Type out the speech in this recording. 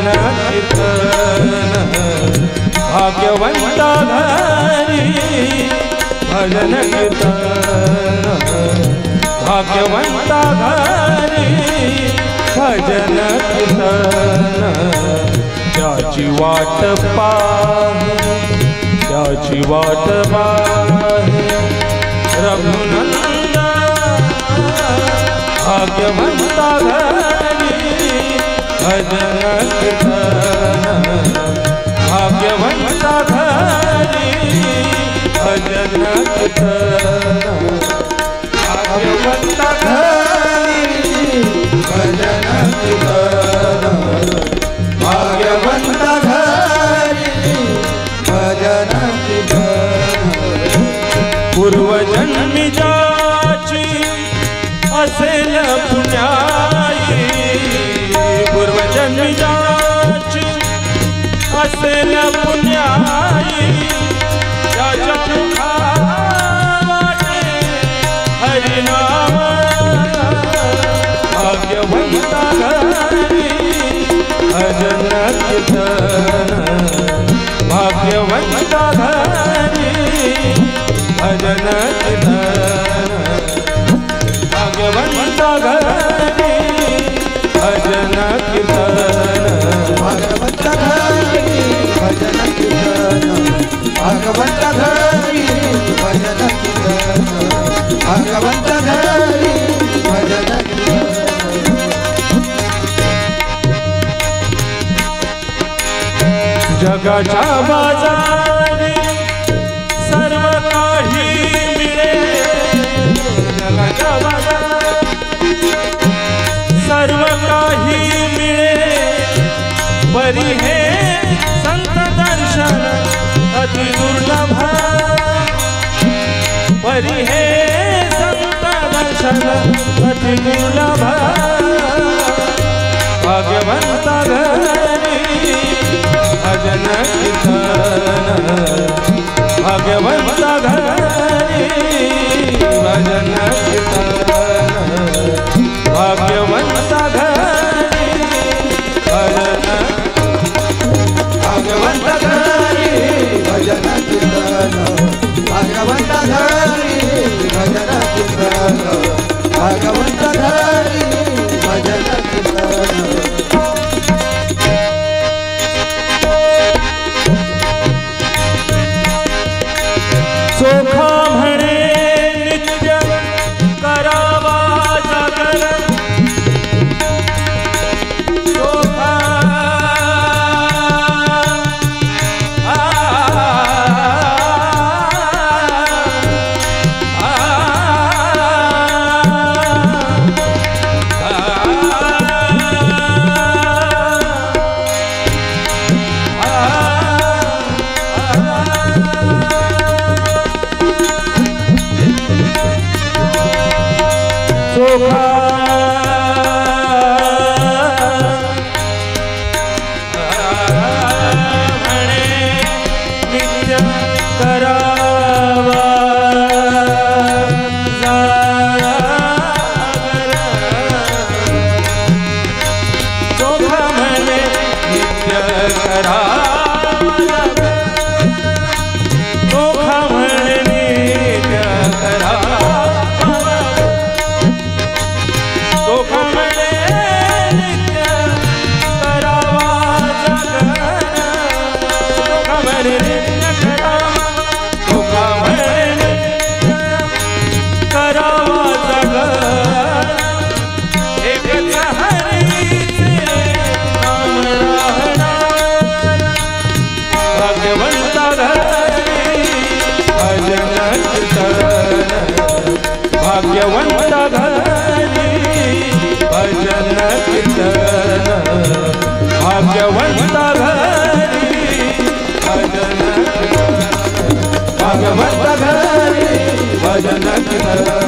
भजन कीर्तन भाग्यवंता घरी भजन कीर्तन भाग्यवंता घरी भजन कीर्तन त्याची वाट पाहे त्याची वाट पाहे रघुनंदन भाग्यवंता घरी भजन कीर्तन भाग्यवंता घरी भजन कीर्तन भाग्यवंता घरी भजन कीर्तन भाग्यवंता घरी भजन कीर्तन पूर्वजन्मी जाची असेल पुण्याई पूर्वजन्मी जाची असेल पुण्याई त्याच्या मुखावाटे हरिनाम भाग्यवंता घरी भजन कीर्तन भाग्यवंता घरी भजन कीर्तन भाग्यवंता घरी भजन कीर्तन भाग्यवंता घरी भजन कीर्तन भाग्यवंता घरी भजन कीर्तन भाग्यवंता घरी भजन कीर्तन जगाच्या बाजारी सर्व काही मिळे जगाच्या बाजारी सर्व काही मिळे परी हे संत दर्शन अति दुर्लभ परी हे संत दर्शन अति दुर्लभ भाग्यवंता घरी भजन कीर्तन भाग्यवंता घरी भजन कीर्तन भाग्यवंता घरी भजन भाग्यवंता घरी भजन कीर्तन भाग्यवंता घरी भजन कीर्तन भाग्यवंता घरी भजन कीर्तन सोखा म्हणे नित्य करावा जागर सोखा भाग्यवंता घरी भजन कीर्तन भाग्यवंता घरी भजन कीर्तन भाग्यवंता घरी भजन कीर्तन